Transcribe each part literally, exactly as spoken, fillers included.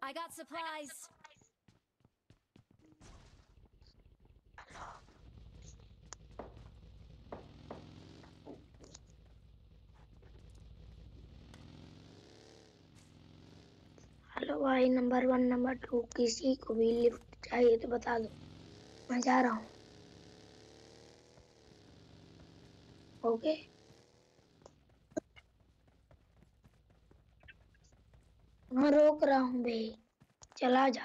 I got supplies. Hello भाई, number one number two किसी को भी लिफ्ट चाहिए तो बता दो, मैं जा रहा हूँ। ओके, मैं रोक रहा हूँ बे, चला जा।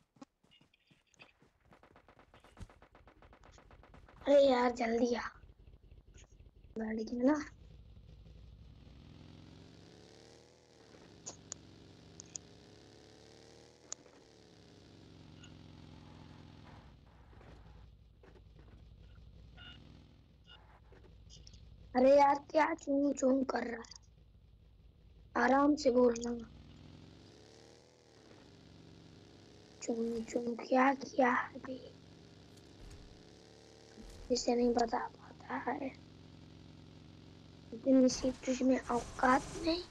अरे यार जल्दी आ गाड़ी में ना। अरे यार क्या चूं चूं कर रहा है, आराम से बोलना। चूं चूं क्या किया है बे, इसे नहीं बता पाता है। इतनी सी तुझमें औकात नहीं,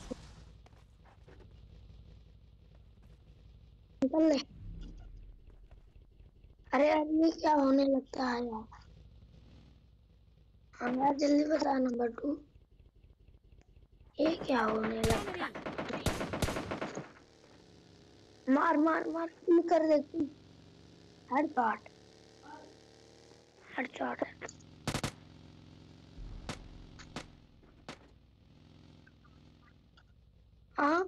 निकल ले। अरे यार ये क्या होने लगता है यार। हाँ यार जल्दी बता नंबर टू, ये क्या होने लगता Enemy! है। मार मार मार, किल कर दे तू। Headshot, headshot. हाँ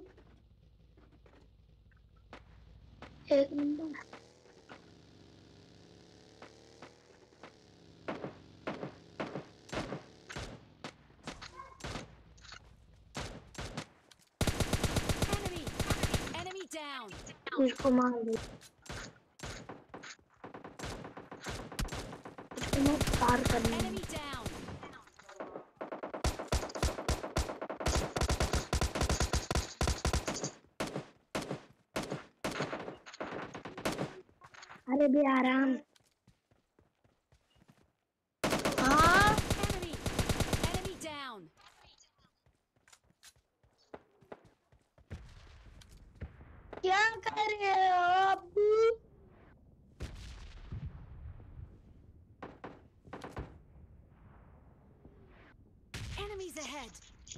एक नंबर। Enemy! Enemy down! इसको मार दे, इसको मत कार करने में। Enemy down! अरे बे आराम। हाँ Enemy! Enemy down! क्या कर रहे हो अब्बू। Enemies ahead!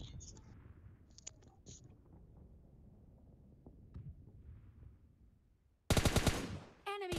Enemy!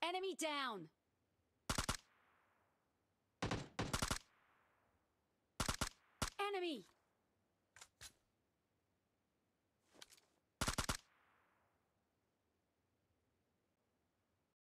Enemy down. Enemy.